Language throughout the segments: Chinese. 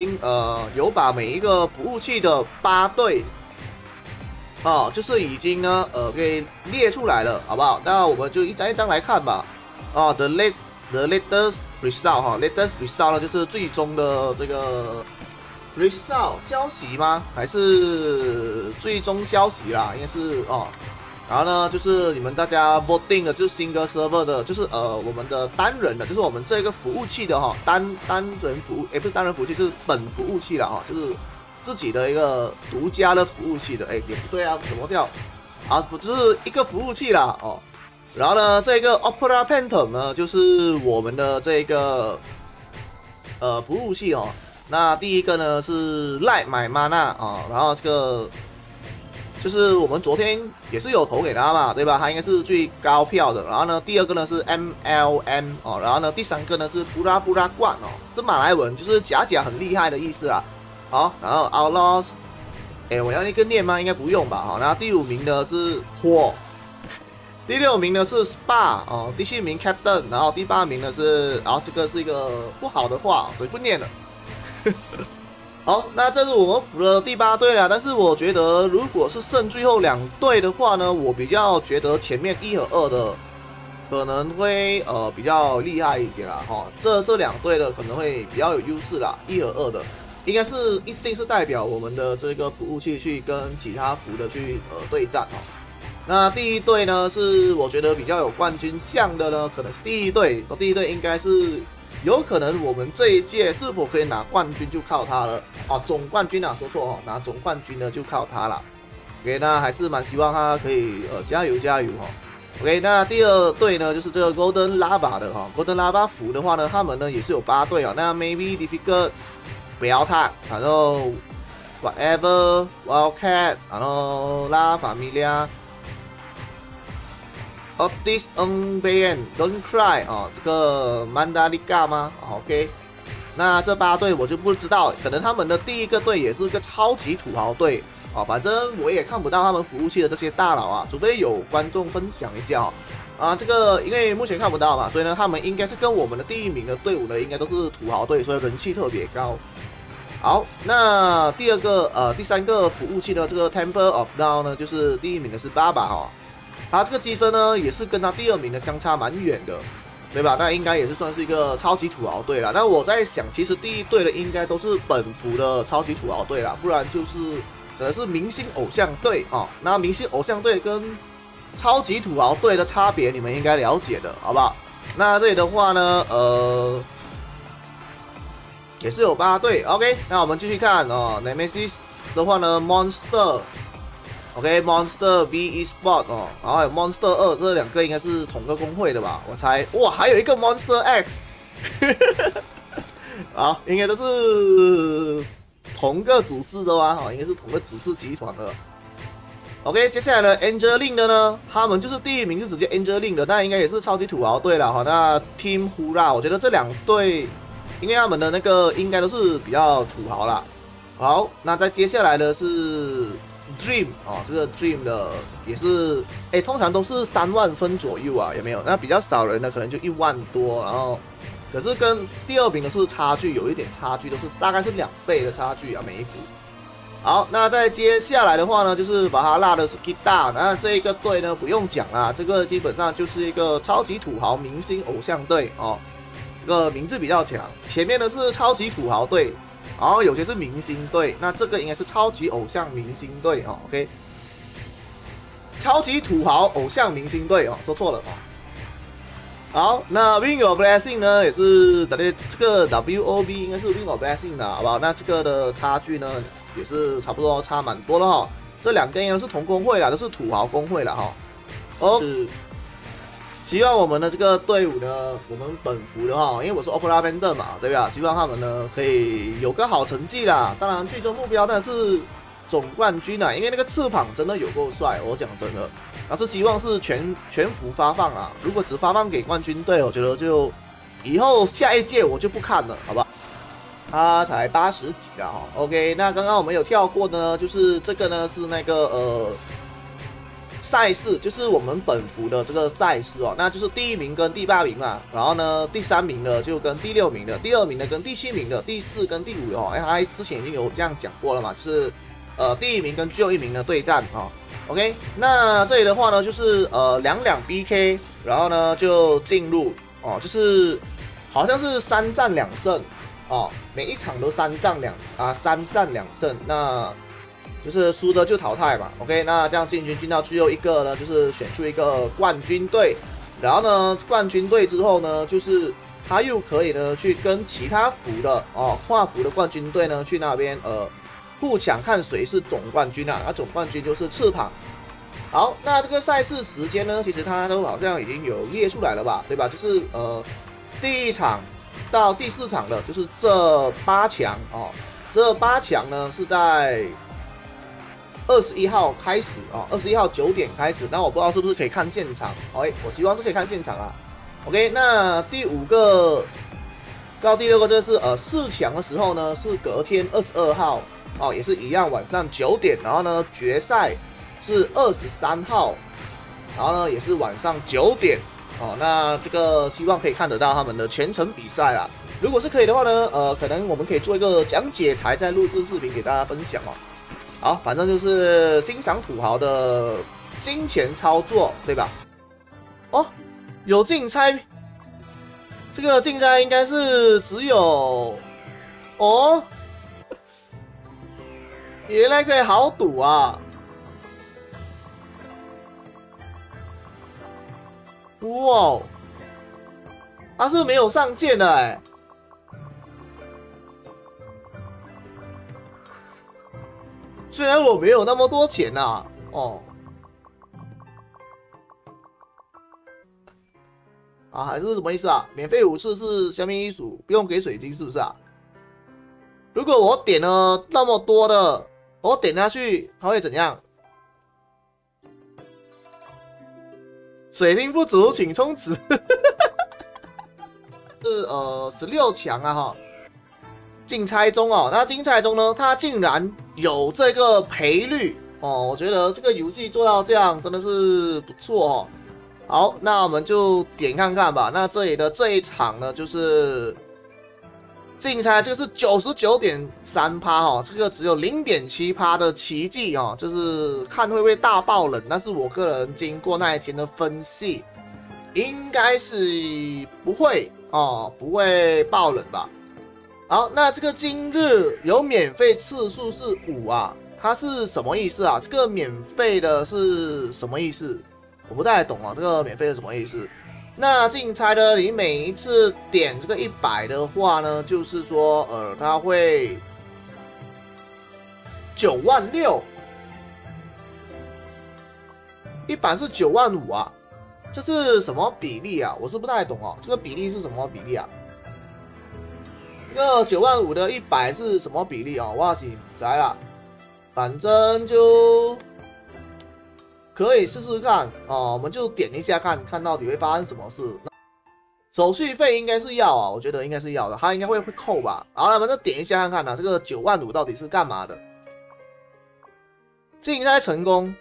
有把每一个服务器的8队就是已经呢给列出来了，好不好？那我们就一张一张来看吧。The latest result latest result 呢就是最终的这个 result 消息吗？还是最终消息啦？应该是然后呢，就是你们大家 voting 的，就是 single server 的，就是我们的单人的，就是我们这个服务器的单人服务，不是单人服务器，是本服务器啦就是自己的一个独家的服务器的，也不对啊，怎么掉？不就是一个服务器啦然后呢，这个 Opera Phantom 呢，就是我们的这个服务器那第一个呢是 Light My Mana 然后这个。就是我们昨天也是有投给他嘛，对吧？他应该是最高票的。然后呢，第二个呢是 MLM 然后呢，第三个呢是布拉布拉冠这马来文就是假很厉害的意思啊。好，然后 Outlaws， 我要一个念吗？应该不用吧？然后第5名呢是火，第6名呢是 SPA 第7名 Captain， 然后第8名呢是，这个是一个不好的话，所以不念了。好，那这是我们服的第8队了。但是我觉得，如果是剩最后2队的话呢，我比较觉得前面1和2的可能会比较厉害一点啦这2队的可能会比较有优势啦。1和2的应该是一定是代表我们的这个服务器去跟其他服的去对战那第1队呢是我觉得比较有冠军相的呢，可能是第1队。第1队应该是。有可能我们这一届是否可以拿冠军就靠他了总冠军说错拿总冠军呢就靠他了。OK， 那还是蛮希望他可以加油OK， 那第2队呢就是这个 Golden Lava 的Golden Lava 服的话呢，他们呢也是有8队那 Maybe Difficult 不要他，然后 Whatever Wildcat， 然后 La Familia。Otis Bayan Don't Cry 这个曼达利嘎吗？OK， 那这8队我就不知道，可能他们的第1个队也是个超级土豪队反正我也看不到他们服务器的这些大佬除非有观众分享一下这个因为目前看不到嘛，所以呢他们应该是跟我们的第1名的队伍呢应该都是土豪队，所以人气特别高。好，那第3个服务器呢，这个 Temple of Now 呢，就是第1名的是爸爸他这个积分呢，也是跟他第2名的相差蛮远的，对吧？那应该也是算是一个超级土豪队了。那我在想，其实第1队的应该都是本服的超级土豪队啦，不然就是可能是明星偶像队那明星偶像队跟超级土豪队的差别，你们应该了解的，好不好？那这里的话呢，也是有8队。OK， 那我们继续看Nemesis 的话呢 ，Monster。OK，Monster V Esport 然后还有 Monster 2，这2个应该是同个工会的吧？我猜，哇，还有一个 Monster X， 好，应该都是同个组织的吧？应该是同个组织集团的。OK， 接下来呢 ，Angeline 的呢，他们就是第1名是直接 Angeline 的，那应该也是超级土豪队了那 Team Hura， 我觉得这2队，因为他们的那个应该都是比较土豪啦。好，那再接下来的是。Dream 这个 Dream 的也是，通常都是3万分左右有没有？那比较少人的可能就1万多，然后可是跟第2名的是差距有一点差距，都是大概是2倍的差距每一组。好，那再接下来的话呢，就是把它拉的是 Kita， 那这一个队呢不用讲啦，这个基本上就是一个超级土豪明星偶像队这个名字比较强。前面的是超级土豪队。然后有些是明星队，那这个应该是超级偶像明星队OK， 超级土豪偶像明星队说错了好，那 Win Your Blessing 呢，也是这个 WOB 应该是 Win Your Blessing 的，好不好？那这个的差距呢，也是差不多差蛮多了这2个应该是同工会啦，都是土豪工会了是。希望我们的这个队伍呢，我们本服的因为我是 Opera Phantom 嘛，对吧？希望他们呢可以有个好成绩啦。当然，最终目标当然是总冠军因为那个翅膀真的有够帅，我讲真的。但是希望是全服发放如果只发放给冠军队，我觉得就以后下一届我就不看了，好吧？他才80几啦OK， 那刚刚我们有跳过呢，就是这个呢是那个赛事，就是我们本服的这个赛事哦，那就是第1名跟第8名嘛，然后呢，第3名的就跟第6名的，第2名的跟第7名的，第4跟第5的哦，他之前已经有这样讲过了嘛，就是第1名跟最后1名的对战哦。OK， 那这里的话呢，就是2-2 BK， 然后呢就进入哦，就是好像是3战2胜哦，每一场都3战2胜，那就是输的就淘汰嘛。OK， 那这样进到最后一个呢，就是选出一个冠军队，然后呢冠军队之后呢，就是他又可以呢去跟其他服的哦跨服的冠军队呢去那边互抢看谁是总冠军啊，那总冠军就是翅膀。好，那这个赛事时间呢，其实它都好像已经有列出来了吧，对吧？就是第1场到第4场的，就是这8强哦，这8强呢是在21号开始啊，21号9点开始。那我不知道是不是可以看现场，我希望是可以看现场啊。OK， 那第5个到第6个就是4强的时候呢，是隔天22号哦，也是一样晚上9点，然后呢决赛是23号，然后呢也是晚上9点哦。那这个希望可以看得到他们的全程比赛啊。如果是可以的话呢，可能我们可以做一个讲解台，再录制视频给大家分享哦。好，反正就是欣赏土豪的金钱操作，对吧？哦，有竞猜，这个竞猜应该是只有哦，原来可以好赌啊！哇，他是没有上限的哎。虽然我没有那么多钱呐，哦，啊，还是什么意思啊？免费5次是虾米意思？不用给水晶是不是啊？如果我点了那么多的，我点下去，它会怎样？水晶不足，请充值。是16强啊哈。竞猜中哦，那竞猜中呢，它竟然有这个赔率哦，我觉得这个游戏做到这样真的是不错哦。好，那我们就点看看吧。那这里的这一场呢，就是竞猜，这个是99.3%哦，这个只有0.7%的奇迹哦，就是看会不会大爆冷。但是我个人经过那一天的分析，应该是不会哦，不会爆冷吧。好，那这个今日有免费次数是5啊，它是什么意思啊？这个免费的是什么意思？我不太懂啊，这个免费是什么意思？那竞猜呢，你每一次点这个100的话呢，就是说它会96000，一版是95000啊，这是什么比例啊？我是不太懂哦，这个比例是什么比例啊？这个95000的100是什么比例啊？我是不知啦，反正就可以试试看哦。我们就点一下看到底会发生什么事。手续费应该是要啊，我觉得应该是要的，他应该会扣吧。好了，我们就点一下看啊，这个95000到底是干嘛的？竞猜成功，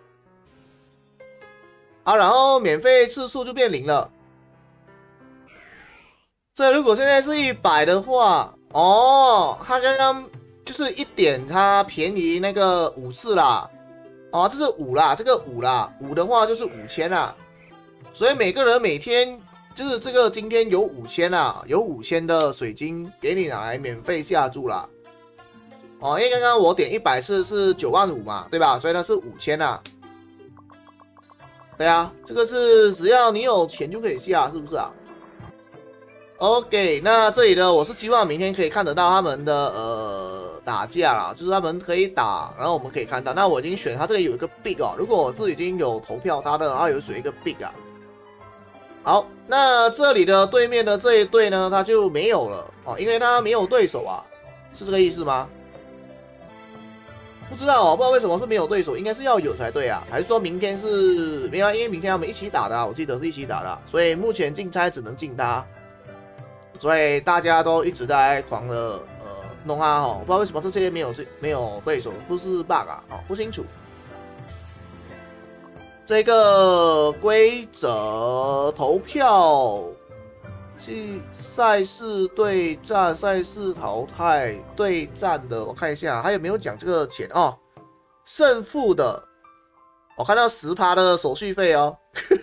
好，然后免费次数就变0了。这如果现在是100的话，哦，他刚刚就是一点，它便宜那个5次啦，哦，这是5啦，这个5啦，5的话就是5000啦，所以每个人每天就是这个今天有5000啦，有5000的水晶给你拿来免费下注啦，哦，因为刚刚我点100次是95000嘛，对吧？所以它是5000啦，对啊，这个是只要你有钱就可以下，是不是啊？OK， 那这里呢，我是希望明天可以看得到他们的打架啦，就是他们可以打，然后我们可以看到。那我已经选他这里有一个 big 哦，如果我是已经有投票他的，他有选一个 big 啊。好，那这里的对面的这一队呢，他就没有了哦，因为他没有对手啊，是这个意思吗？不知道哦，不知道为什么是没有对手，应该是要有才对啊，还是说明天是没有？因为明天他们一起打的啊，我记得是一起打的啊，所以目前竞猜只能进他。所以大家都一直在狂的弄他哦，不知道为什么这些没有对手，不是 bug 啊，哦不清楚。 这个规则投票，赛事对战、赛事淘汰对战的，我看一下还有没有讲这个钱哦。胜负的，我看到10%的手续费哦。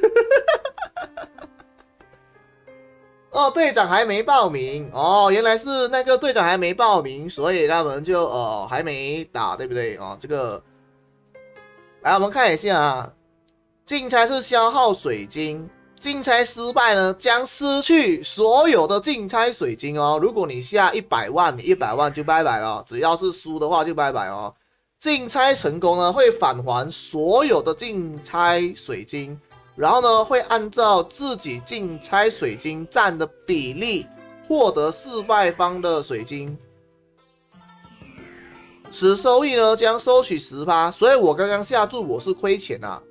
哦，队长还没报名哦，原来是那个队长还没报名，所以他们就还没打，对不对？哦，这个，来我们看一下啊，竞猜是消耗水晶，竞猜失败呢将失去所有的竞猜水晶哦。如果你下100万，你100万就拜拜了，只要是输的话就拜拜哦。竞猜成功呢会返还所有的竞猜水晶。然后呢，会按照自己竞猜水晶占的比例获得失败方的水晶，此收益呢将收取10%。所以我刚刚下注我是亏钱啊。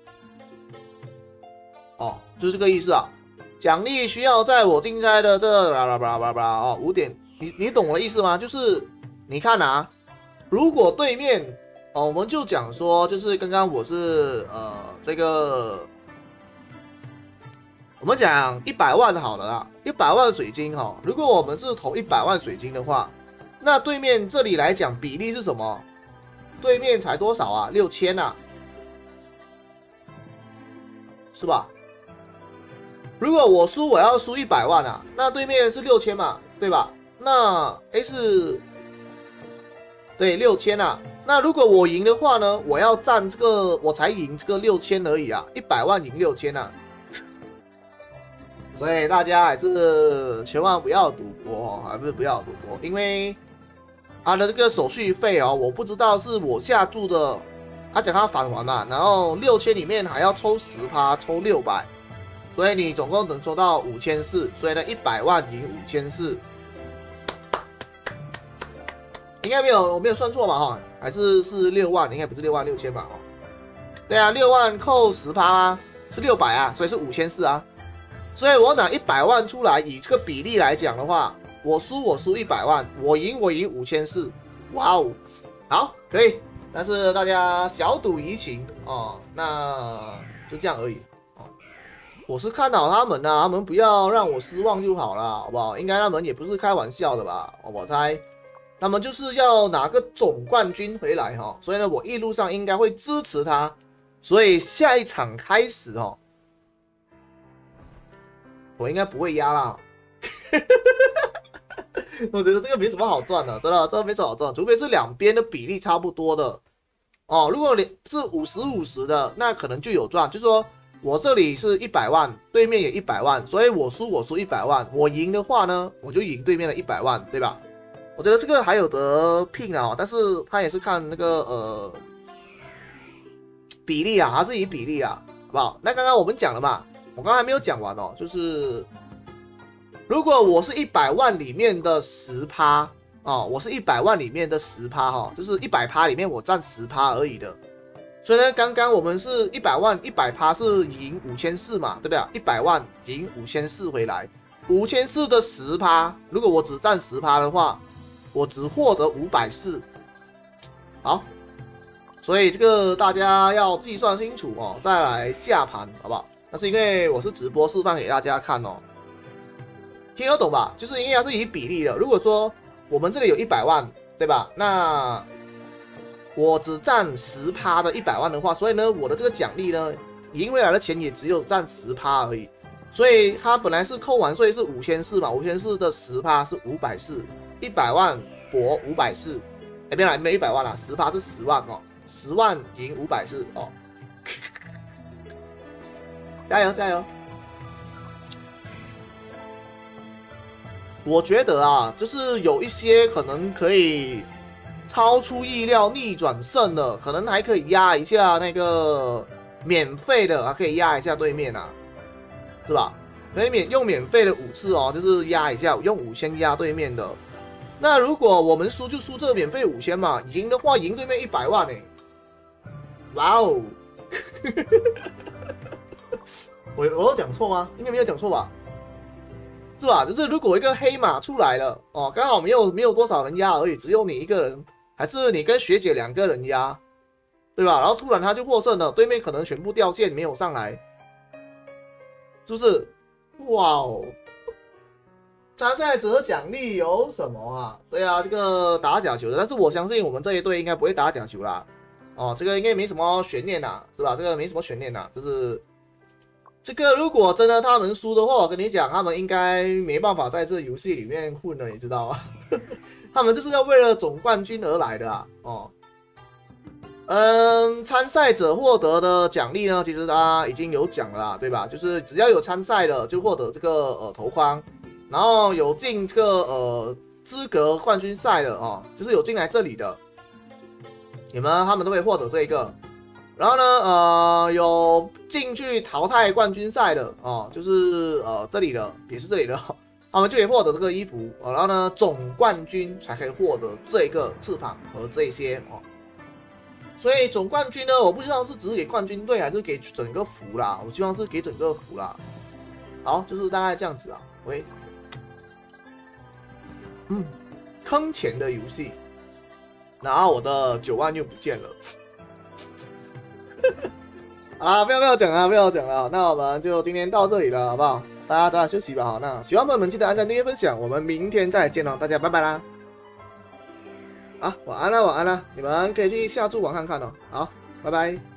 哦，就是这个意思啊。奖励需要在我竞猜的这哦5点，你懂我的意思吗？就是你看啊，如果对面哦，我们就讲说，就是刚刚我是这个。我们讲100万好了啊，100万水晶哈。如果我们是投100万水晶的话，那对面这里来讲比例是什么？对面才多少啊？6000啊，是吧？如果我输，我要输100万啊，那对面是6000嘛，对吧？那是对6000啊。那如果我赢的话呢，我要占这个，我才赢这个6000而已啊，100万赢6000啊。所以大家还是千万不要赌博哦，还是不要赌博，因为他的这个手续费哦，我不知道是我下注的，他讲他返还嘛，然后6000里面还要抽10%，抽600，所以你总共能抽到5400，所以呢100万赢5400，应该我没有算错嘛哈，还是6万，应该不是6万6000吧？哦，对啊，6万扣10%啊，是600啊，所以是5400啊。所以我拿100万出来，以这个比例来讲的话，我输100万，我赢5400，哇哦，好，可以。但是大家小赌怡情哦，那就这样而已哦。我是看好他们啊，他们不要让我失望就好了，好不好？应该他们也不是开玩笑的吧？我猜他们就是要拿个总冠军回来哈。所以呢，我一路上应该会支持他。所以下一场开始哦。我应该不会压啦，我觉得这个没什么好赚的，真的，这个没什么好赚，除非是两边的比例差不多的哦。如果你是50-50的，那可能就有赚，就是说我这里是100万，对面也100万，所以我输100万，我赢的话呢，我就赢对面的100万，对吧？我觉得这个还有得拼啊，但是他也是看那个比例啊，还是以比例啊，好不好？那刚刚我们讲了嘛。我刚才还没有讲完哦，就是如果我是100万里面的10%哦，我是100万里面的10%哈，就是100%里面我占10%而已的。所以呢，刚刚我们是100万，100%是赢5400嘛，对不对？100万赢5400回来，5400的10%，如果我只占10%的话，我只获得540。好，所以这个大家要计算清楚哦，再来下盘，好不好？那是因为我是直播示范给大家看哦，听得懂吧？就是因为它是以比例的。如果说我们这里有100万，对吧？那我只占10%的100万的话，所以呢，我的这个奖励呢，赢回来的钱也只有占10%而已。所以它本来是扣完税是5400嘛，5400的10%是540，100万博540，哎，没有100万啦，10%是10万哦，10万赢540哦。加油加油！我觉得啊，就是有一些可能可以超出意料逆转胜的，可能还可以压一下那个免费的，还可以压一下对面啊，是吧？可以用免费的5次哦，就是压一下，用5000压对面的。那如果我们输就输这个免费5000嘛，赢的话赢对面100万欸！哇哦！我有讲错吗？应该没有讲错吧？是吧？就是如果一个黑马出来了哦，刚好没有多少人压而已，只有你一个人，还是你跟学姐2个人压， 对吧？然后突然他就获胜了，对面可能全部掉线没有上来，是不是？哇哦！参赛者奖励有什么啊？对啊，这个打假球的，但是我相信我们这一队应该不会打假球啦。哦，这个应该没什么悬念啦，是吧？这个没什么悬念啦，就是这个如果真的他们输的话，我跟你讲，他们应该没办法在这游戏里面混了，你知道吗？他们就是要为了总冠军而来的啊。哦，参赛者获得的奖励呢，其实他已经有讲了啦，对吧？就是只要有参赛的就获得这个头框。然后有进这个资格冠军赛的哦，就是有进来这里的，他们都会获得这一个。然后呢，有进去淘汰冠军赛的哦，就是这里的也是这里的，他们就可以获得这个衣服。然后呢，总冠军才可以获得这个翅膀和这些哦。所以总冠军呢，我不知道是只是给冠军队还是给整个服啦，我希望是给整个服啦。好，就是大概这样子啊。喂。坑钱的游戏，然后我的9万又不见了。啊，不要讲了，不要讲了。那我们就今天到这里了，好不好？大家早点休息吧。好，那喜欢朋友们记得按赞、订阅、分享，我们明天再见了，大家拜拜啦。啊，晚安啦，晚安啦，你们可以去下注网看看哦。好，拜拜。